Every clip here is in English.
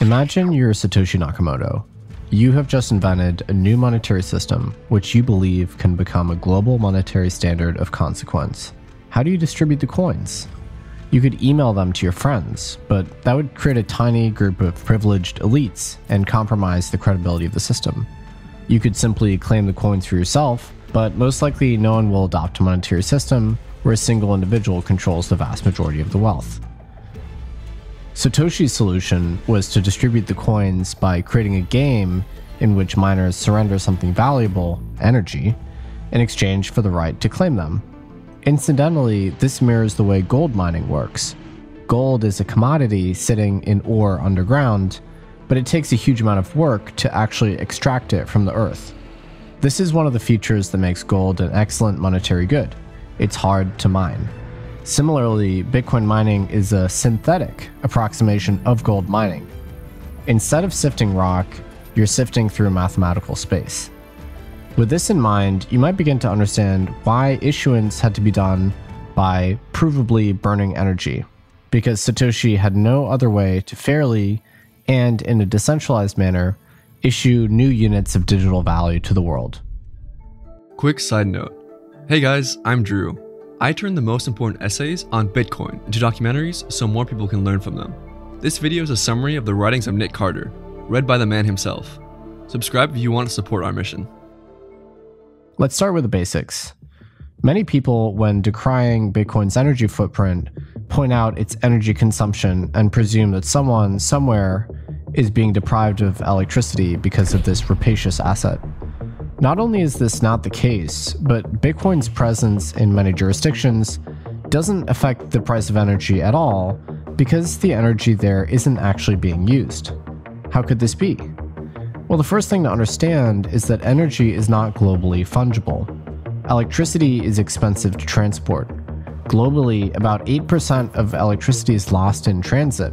Imagine you're Satoshi Nakamoto. You have just invented a new monetary system which you believe can become a global monetary standard of consequence. How do you distribute the coins? You could email them to your friends, but that would create a tiny group of privileged elites and compromise the credibility of the system. You could simply claim the coins for yourself, but most likely no one will adopt a monetary system where a single individual controls the vast majority of the wealth. Satoshi's solution was to distribute the coins by creating a game in which miners surrender something valuable, energy, in exchange for the right to claim them. Incidentally, this mirrors the way gold mining works. Gold is a commodity sitting in ore underground, but it takes a huge amount of work to actually extract it from the earth. This is one of the features that makes gold an excellent monetary good. It's hard to mine. Similarly, Bitcoin mining is a synthetic approximation of gold mining. Instead of sifting rock, you're sifting through mathematical space. With this in mind, you might begin to understand why issuance had to be done by provably burning energy, because Satoshi had no other way to fairly, and in a decentralized manner, issue new units of digital value to the world. Quick side note. Hey guys, I'm Drew. I turn the most important essays on Bitcoin into documentaries so more people can learn from them. This video is a summary of the writings of Nic Carter, read by the man himself. Subscribe if you want to support our mission. Let's start with the basics. Many people, when decrying Bitcoin's energy footprint, point out its energy consumption and presume that someone, somewhere, is being deprived of electricity because of this rapacious asset. Not only is this not the case, but Bitcoin's presence in many jurisdictions doesn't affect the price of energy at all because the energy there isn't actually being used. How could this be? Well, the first thing to understand is that energy is not globally fungible. Electricity is expensive to transport. Globally, about 8% of electricity is lost in transit.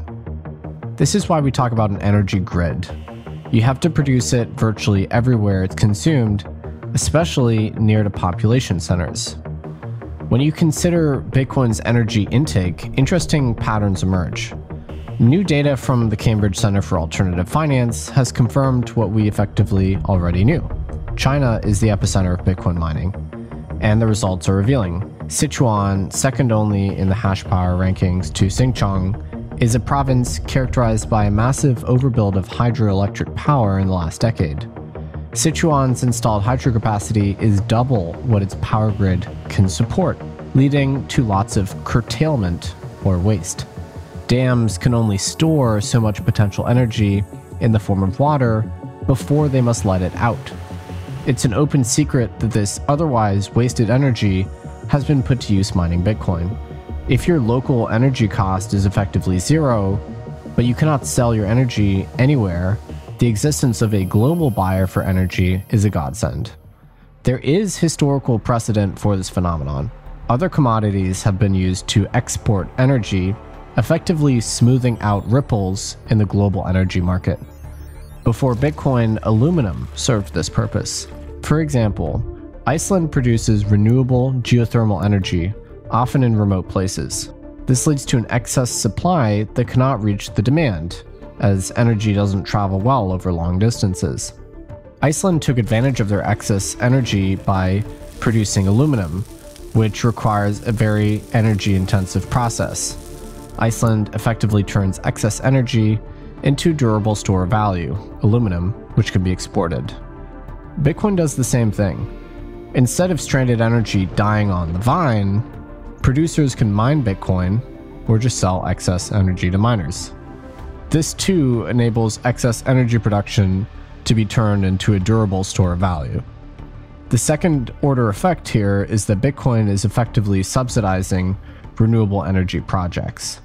This is why we talk about an energy grid. You have to produce it virtually everywhere it's consumed, especially near to population centers. When you consider Bitcoin's energy intake, interesting patterns emerge. New data from the Cambridge Center for Alternative Finance has confirmed what we effectively already knew. China is the epicenter of Bitcoin mining, and the results are revealing. Sichuan, second only in the hash power rankings to Xinjiang, is a province characterized by a massive overbuild of hydroelectric power in the last decade. Sichuan's installed hydro capacity is double what its power grid can support, leading to lots of curtailment or waste. Dams can only store so much potential energy in the form of water before they must let it out. It's an open secret that this otherwise wasted energy has been put to use mining Bitcoin. If your local energy cost is effectively zero, but you cannot sell your energy anywhere, the existence of a global buyer for energy is a godsend. There is historical precedent for this phenomenon. Other commodities have been used to export energy, effectively smoothing out ripples in the global energy market. Before Bitcoin, aluminum served this purpose. For example, Iceland produces renewable geothermal energy, often in remote places. This leads to an excess supply that cannot reach the demand, as energy doesn't travel well over long distances. Iceland took advantage of their excess energy by producing aluminum, which requires a very energy-intensive process. Iceland effectively turns excess energy into durable store of value, aluminum, which can be exported. Bitcoin does the same thing. Instead of stranded energy dying on the vine, producers can mine Bitcoin or just sell excess energy to miners. This too enables excess energy production to be turned into a durable store of value. The second order effect here is that Bitcoin is effectively subsidizing renewable energy projects.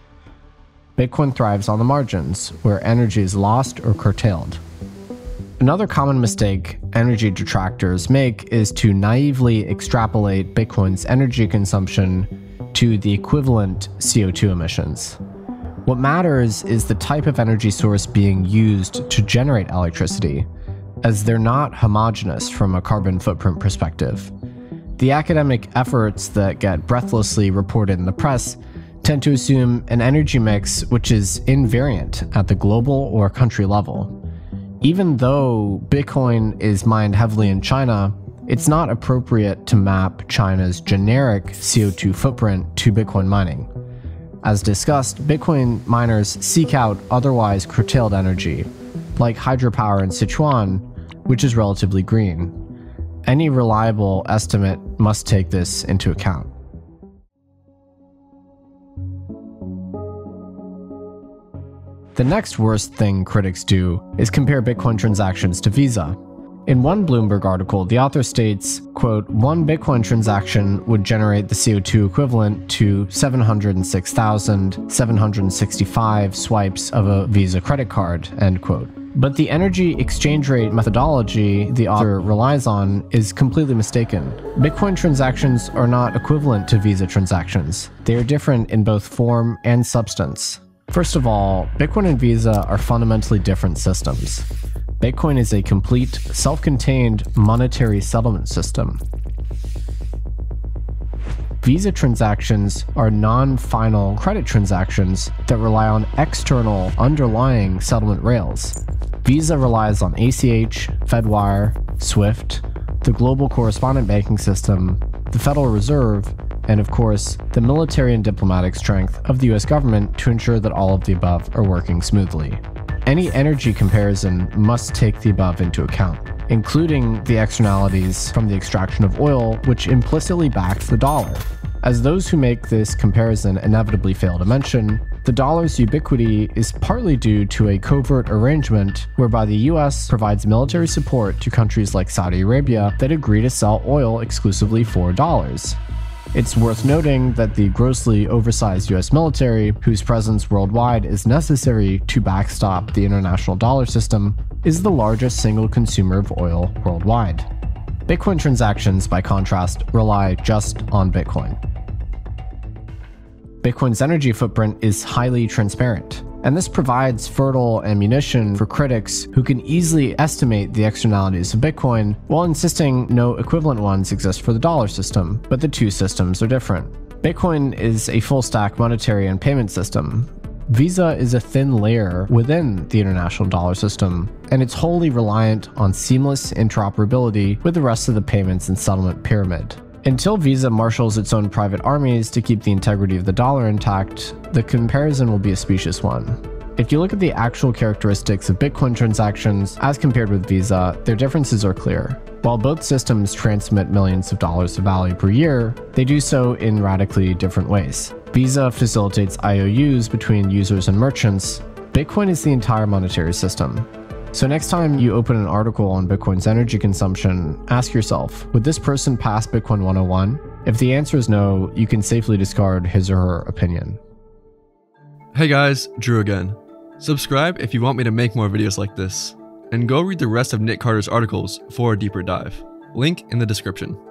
Bitcoin thrives on the margins, where energy is lost or curtailed. Another common mistake energy detractors make is to naively extrapolate Bitcoin's energy consumption to the equivalent CO2 emissions. What matters is the type of energy source being used to generate electricity, as they're not homogeneous from a carbon footprint perspective. The academic efforts that get breathlessly reported in the press tend to assume an energy mix which is invariant at the global or country level. Even though Bitcoin is mined heavily in China, it's not appropriate to map China's generic CO2 footprint to Bitcoin mining. As discussed, Bitcoin miners seek out otherwise curtailed energy, like hydropower in Sichuan, which is relatively green. Any reliable estimate must take this into account. The next worst thing critics do is compare Bitcoin transactions to Visa. In one Bloomberg article, the author states, quote, "One Bitcoin transaction would generate the CO2 equivalent to 706,765 swipes of a Visa credit card," end quote. But the energy exchange rate methodology the author relies on is completely mistaken. Bitcoin transactions are not equivalent to Visa transactions. They are different in both form and substance. First of all, Bitcoin and Visa are fundamentally different systems. Bitcoin is a complete, self-contained monetary settlement system. Visa transactions are non-final credit transactions that rely on external underlying settlement rails. Visa relies on ACH, Fedwire, SWIFT, the global correspondent banking system, the Federal Reserve, and of course, the military and diplomatic strength of the US government to ensure that all of the above are working smoothly. Any energy comparison must take the above into account, including the externalities from the extraction of oil, which implicitly backs the dollar. As those who make this comparison inevitably fail to mention, the dollar's ubiquity is partly due to a covert arrangement whereby the US provides military support to countries like Saudi Arabia that agree to sell oil exclusively for dollars. It's worth noting that the grossly oversized US military, whose presence worldwide is necessary to backstop the international dollar system, is the largest single consumer of oil worldwide. Bitcoin transactions, by contrast, rely just on Bitcoin. Bitcoin's energy footprint is highly transparent, and this provides fertile ammunition for critics who can easily estimate the externalities of Bitcoin while insisting no equivalent ones exist for the dollar system, but the two systems are different. Bitcoin is a full-stack monetary and payment system. Visa is a thin layer within the international dollar system, and it's wholly reliant on seamless interoperability with the rest of the payments and settlement pyramid. Until Visa marshals its own private armies to keep the integrity of the dollar intact, the comparison will be a specious one. If you look at the actual characteristics of Bitcoin transactions as compared with Visa, their differences are clear. While both systems transmit millions of dollars of value per year, they do so in radically different ways. Visa facilitates IOUs between users and merchants. Bitcoin is the entire monetary system. So next time you open an article on Bitcoin's energy consumption, ask yourself, would this person pass Bitcoin 101? If the answer is no, you can safely discard his or her opinion. Hey guys, Drew again. Subscribe if you want me to make more videos like this, and go read the rest of Nic Carter's articles for a deeper dive. Link in the description.